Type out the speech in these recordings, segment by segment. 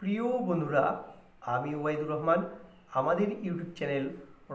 প্রিয় বন্ধুরা, আমি ওবায়দুর রহমান। আমাদের YouTube channel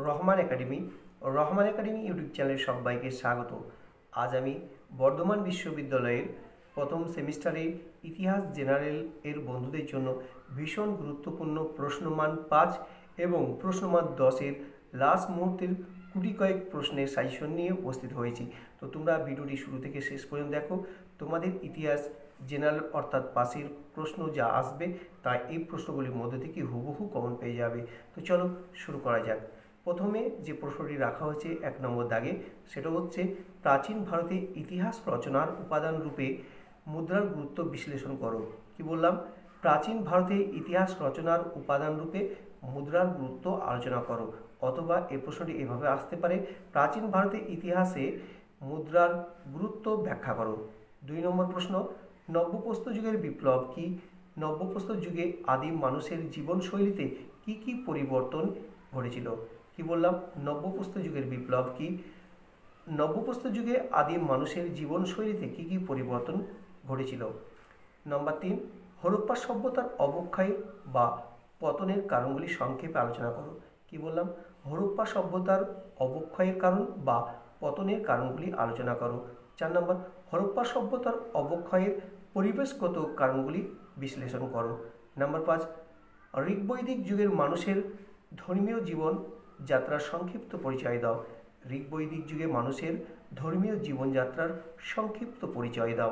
Rahman academy YouTube চ্যানেলের সবাইকে স্বাগত। আজ আমি বর্ধমান বিশ্ববিদ্যালয়ের প্রথম সেমিস্টারে ইতিহাস জেনারেল এর বন্ধুদের জন্য ভীষণ গুরুত্বপূর্ণ প্রশ্নমান 5 এবং প্রশ্নমান 10-এর লাস্ট মুহূর্তের কুটি কয়েক প্রশ্নের সাজেশন নিয়ে উপস্থিত হয়েছি। তো তোমরা ভিডিওটি শুরু থেকে শেষ পর্যন্ত দেখো। তোমাদের ইতিহাস জেনারেল অর্থাৎ পাশের প্রশ্ন যা আসবে তা এই প্রশ্নগুলির মধ্যে থেকে হুবহু কমন পেয়ে যাবে। তো চলো শুরু করা যাক। প্রথমে যে প্রশ্নটি রাখা হয়েছে 1 নম্বর দাগে, সেটা হচ্ছে প্রাচীন ভারতে ইতিহাস রচনার উপাদান রূপে মুদ্রার গুরুত্ব বিশ্লেষণ করো। কি বললাম? প্রাচীন ভারতে ইতিহাস রচনার উপাদান রূপে মুদ্রার গুরুত্ব আলোচনা করো। অথবা এই প্রশ্নটি এভাবে আসতে পারে, প্রাচীন ভারতের ইতিহাসে মুদ্রার গুরুত্ব ব্যাখ্যা করো। 2 নম্বর প্রশ্ন, নব্যপ্রস্তর যুগের বিপ্লব কি? নব্যপ্রস্তর যুগে আদিম মানুষের জীবনশৈলীতে কি কি পরিবর্তন ঘটেছিল? কি বললাম? নব্যপ্রস্তর যুগের বিপ্লব কি? নব্যপ্রস্তর যুগে আদিম মানুষের জীবনশৈলীতে কি কি পরিবর্তন ঘটেছিল? নম্বর 3, হরপ্পা সভ্যতার অবক্ষয় বা পতনের কারণগুলি সংক্ষেপে আলোচনা করো। কি বললাম? হরপ্পা সভ্যতার অবক্ষয়ের কারণ বা পতনের কারণগুলি আলোচনা করো। 4 নম্বর, হরপ্পা সভ্যতার অবক্ষয়ের পরিবেশগত কারণগুলি বিশ্লেষণ করো। নম্বর 5, ঋগ্বৈদিক যুগের মানুষের ধর্মীয় জীবন যাত্রার সংক্ষিপ্ত পরিচয় দাও। ঋগ্বৈদিক যুগে মানুষের ধর্মীয় জীবনযাত্রার সংক্ষিপ্ত পরিচয় দাও।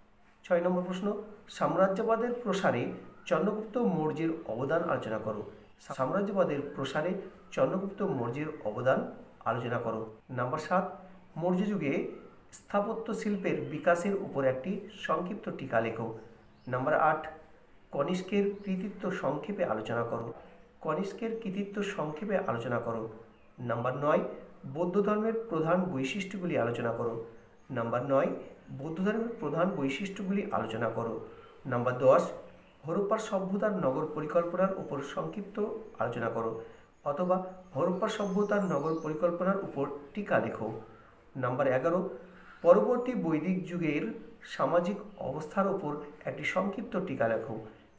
6 নম্বর প্রশ্ন, সাম্রাজ্যবাদের প্রসারে চন্দ্রগুপ্ত মৌর্যের অবদান আলোচনা করো। সাম্রাজ্যবাদের প্রসারে চন্দ্রগুপ্ত মৌর্যের অবদান আলোচনা করো। নাম্বার 7, মৌর্য যুগে স্থাপত্য শিল্পের বিকাশের উপর একটি সংক্ষিপ্ত টিকা লেখো। নাম্বার 8, কনিষ্কের কৃতিত্ব সংক্ষেপে আলোচনা করো। কনিষ্কের কৃতিত্ব সংক্ষেপে আলোচনা করো। নাম্বার 9, বৌদ্ধ ধর্মের প্রধান বৈশিষ্ট্যগুলি আলোচনা করো। নাম্বার 9, বৌদ্ধ ধর্মের প্রধান বৈশিষ্ট্যগুলি আলোচনা করো। নাম্বার 10, হরপ্পার সভ্যতার নগর পরিকল্পনার উপর সংক্ষিপ্ত আলোচনা করো। অথবা হরপ্পার সভ্যতার নগর পরিকল্পনার উপর টিকা লেখো। নাম্বার 11, পরবর্তী বৈদিক যুগের সামাজিক অবস্থার উপর একটি সংক্ষিপ্ত টিকা লেখো।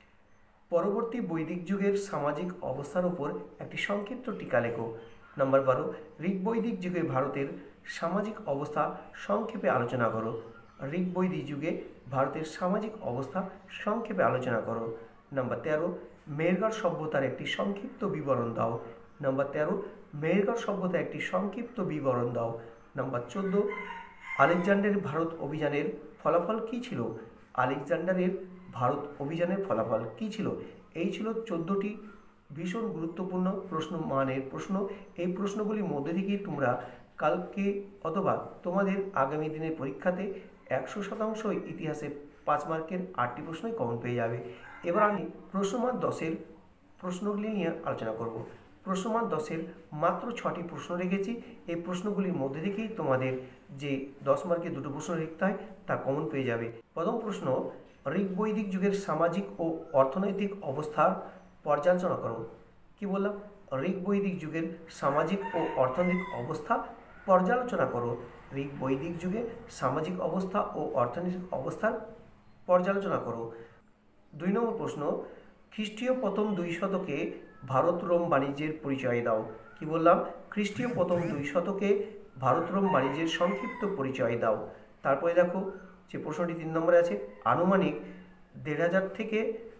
পরবর্তী বৈদিক যুগের সামাজিক অবস্থার উপর একটি সংক্ষিপ্ত টিকা লেখো। নাম্বার 12, ঋগ্বৈদিক যুগে ভারতের সামাজিক অবস্থা সংক্ষেপে আলোচনা করো। ঋগ্বৈদিক যুগে ভারতের সামাজিক অবস্থা সংক্ষেপে আলোচনা করো। নাম্বার 13, মেহেরগড় সভ্যতার একটি সংক্ষিপ্ত বিবরণ দাও। নাম্বার 13, মেহেরগড় সভ্যতার একটি সংক্ষিপ্ত বিবরণ দাও। নাম্বার 14, আলেকজান্ডারের ভারত অভিযানের ফলাফল কী ছিল? আলেকজান্ডারের ভারত অভিযানের ফলাফল কী ছিল? এই ছিল 14টি ভীষণ গুরুত্বপূর্ণ মানের প্রশ্ন। এই প্রশ্নগুলির মধ্যে থেকেই তোমরা কালকে অথবা তোমাদের আগামী দিনের পরীক্ষাতে 100% ইতিহাসে 5 মার্কের 8টি প্রশ্নই কমন পেয়ে যাবে। এবার আমি প্রশ্নমান 10-এর প্রশ্নগুলি নিয়ে আলোচনা করব। প্রশ্নমান 10-এর মাত্র 6টি প্রশ্ন রেখেছি। এই প্রশ্নগুলির মধ্যে থেকেই তোমাদের যে 10 মার্কের 2টো প্রশ্ন লিখতে হয় তা কমন পেয়ে যাবে। প্রথম প্রশ্ন, ঋগ্বৈদিক যুগের সামাজিক ও অর্থনৈতিক অবস্থার পর্যালোচনা করো। কি বললাম? ঋগ্বৈদিক যুগের সামাজিক ও অর্থনৈতিক অবস্থা পর্যালোচনা করো। ঋগ্বৈদিক যুগে সামাজিক অবস্থা ও অর্থনৈতিক অবস্থার পর্যালোচনা করো। 2 নম্বর প্রশ্ন, খ্রিস্টীয় প্রথম 2 শতকে ভারত রোম বাণিজ্যের পরিচয় দাও। কি বললাম? খ্রিস্টীয় প্রথম 2 শতকে ভারত রোম বাণিজ্যের সংক্ষিপ্ত পরিচয় দাও। তারপরে দেখো যে প্রশ্নটি 3 নম্বরে আছে, আনুমানিক 1500 থেকে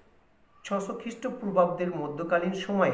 600 খ্রিস্টপূর্বাব্দের মধ্যকালীন সময়ে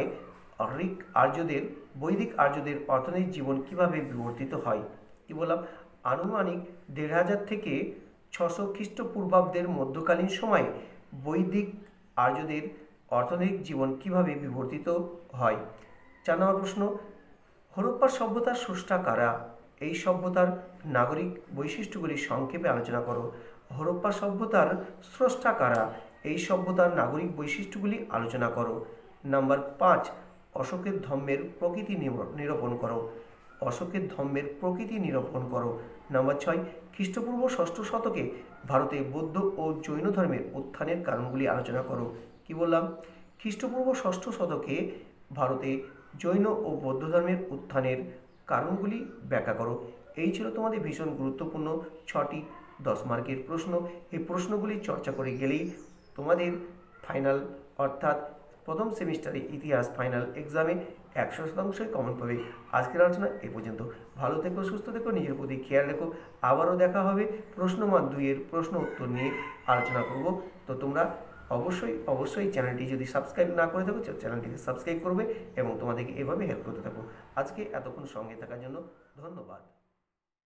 বৈদিক আর্যদের অর্থনৈতিক জীবন কিভাবে বিবর্তিত হয়? কি বললাম? আনুমানিক 1500 থেকে 600 খ্রিস্টপূর্বাব্দের মধ্যকালীন সময়ে বৈদিক আর্যদের অর্থনৈতিক জীবন কিভাবে বিবর্তিত হয়। 4 নম্বর প্রশ্ন, হরপ্পার সভ্যতার স্রষ্টা কারা? এই সভ্যতার নাগরিক বৈশিষ্ট্যগুলি সংক্ষেপে আলোচনা করো। হরপ্পা সভ্যতার স্রষ্টা কারা? এই সভ্যতার নাগরিক বৈশিষ্ট্যগুলি আলোচনা করো। নাম্বার 5, অশোকের ধর্মের প্রকৃতি নিরূপণ করো। অশোকের ধর্মের প্রকৃতি নিরূপণ করো। নাম্বার 6, খ্রিস্টপূর্ব 6ষ্ঠ শতকে ভারতে বৌদ্ধ ও জৈন ধর্মের উত্থানের কারণগুলি আলোচনা করো। কি বললাম? খ্রিস্টপূর্ব 6ষ্ঠ শতকে ভারতে জৈন ও বৌদ্ধ ধর্মের উত্থানের কারণগুলি ব্যাখ্যা করো। এই ছিল তোমাদের ভীষণ গুরুত্বপূর্ণ 6টি 10 মার্কের প্রশ্ন। এই প্রশ্নগুলি চর্চা করে গেলেই তোমাদের ফাইনাল অর্থাৎ প্রথম সেমিস্টারে ইতিহাস ফাইনাল এক্সামে 100% কমন পাবে। আজকের আলোচনা এ পর্যন্ত। ভালো থেকো, সুস্থ থেকো, নিজের প্রতি খেয়াল রেখো। আবারও দেখা হবে প্রশ্নমান 2-এর প্রশ্ন উত্তর নিয়ে আলোচনা করব। তো তোমরা অবশ্যই চ্যানেলটি যদি সাবস্ক্রাইব না করে থাকো চ্যানেলটিকে সাবস্ক্রাইব করবে এবং তোমাদেরকে এভাবে হেল্প করতে থাকো। আজকে এতক্ষণ সঙ্গে থাকার জন্য ধন্যবাদ।